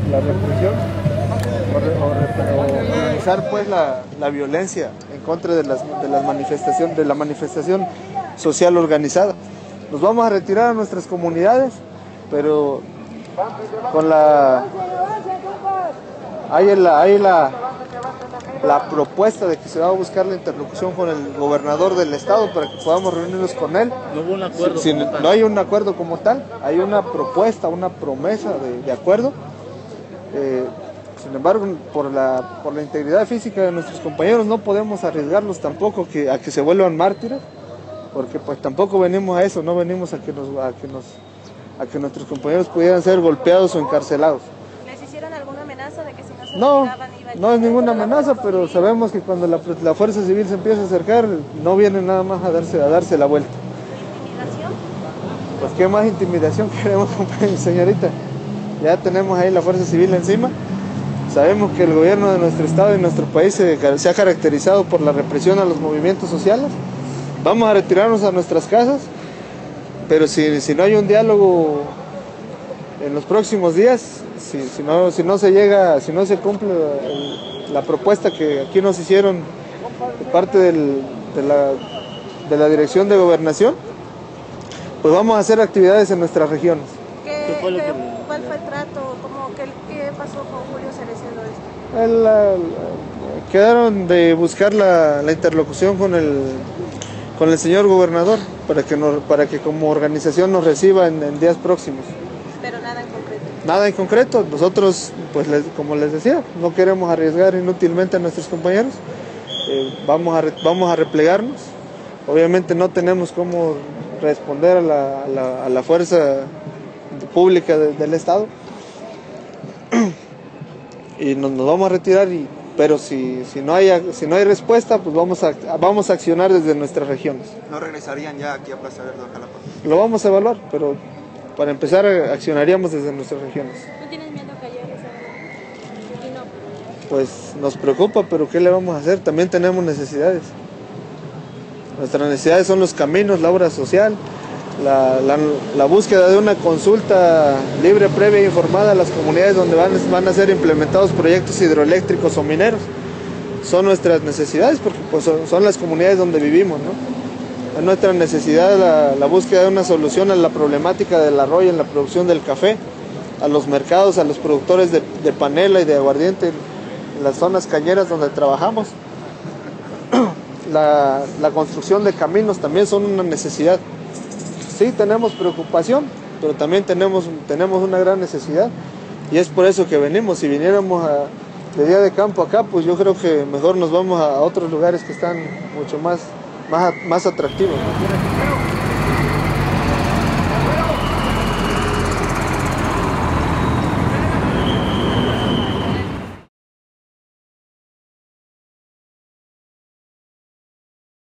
la represión o organizar pues la violencia en contra de la manifestación social organizada. Nos vamos a retirar a nuestras comunidades, pero con hay la propuesta de que se va a buscar la interlocución con el gobernador del estado para que podamos reunirnos con él. No hubo un acuerdo. No hay un acuerdo como tal, hay una propuesta, una promesa de acuerdo. Sin embargo, por la integridad física de nuestros compañeros no podemos arriesgarlos tampoco a que se vuelvan mártires, porque pues tampoco venimos a eso, no venimos a que nuestros compañeros pudieran ser golpeados o encarcelados. ¿Les hicieron alguna amenaza de que si no se No, retiraban iba a no es ninguna amenaza, pero sabemos que cuando la fuerza civil se empieza a acercar, no vienen nada más a darse la vuelta. intimidación? Pues qué más intimidación queremos, señorita. Ya tenemos ahí la fuerza civil encima. Sabemos que el gobierno de nuestro estado y nuestro país se ha caracterizado por la represión a los movimientos sociales. Vamos a retirarnos a nuestras casas, pero si no hay un diálogo en los próximos días, si no se cumple la propuesta que aquí nos hicieron de parte de la Dirección de Gobernación, pues vamos a hacer actividades en nuestras regiones. ¿Cuál fue el trato? ¿Qué pasó con Julio Cereceda? Quedaron de buscar la interlocución con el señor gobernador para que como organización nos reciba en días próximos. Pero nada en concreto. Nada en concreto. Nosotros, pues como les decía, no queremos arriesgar inútilmente a nuestros compañeros. Vamos a replegarnos. Obviamente no tenemos cómo responder a la fuerza pública del Estado. Y nos vamos a retirar, pero si no hay respuesta, pues vamos a accionar desde nuestras regiones. ¿No regresarían ya aquí a Plaza Verde o Jalapa? Lo vamos a evaluar, pero para empezar accionaríamos desde nuestras regiones. ¿No tienes miedo que haya esa? Y no. Pues nos preocupa, pero ¿qué le vamos a hacer? También tenemos necesidades. Nuestras necesidades son los caminos, la obra social, la búsqueda de una consulta libre, previa e informada a las comunidades donde van a ser implementados proyectos hidroeléctricos o mineros. Son nuestras necesidades porque pues, son las comunidades donde vivimos, ¿no? Es nuestra necesidad la búsqueda de una solución a la problemática del arroyo en la producción del café, a los mercados, a los productores de panela y de aguardiente en las zonas cañeras donde trabajamos. La construcción de caminos también son una necesidad. Sí, tenemos preocupación, pero también tenemos una gran necesidad y es por eso que venimos. Si viniéramos de día de campo acá, pues yo creo que mejor nos vamos a otros lugares que están mucho más atractivos, ¿no?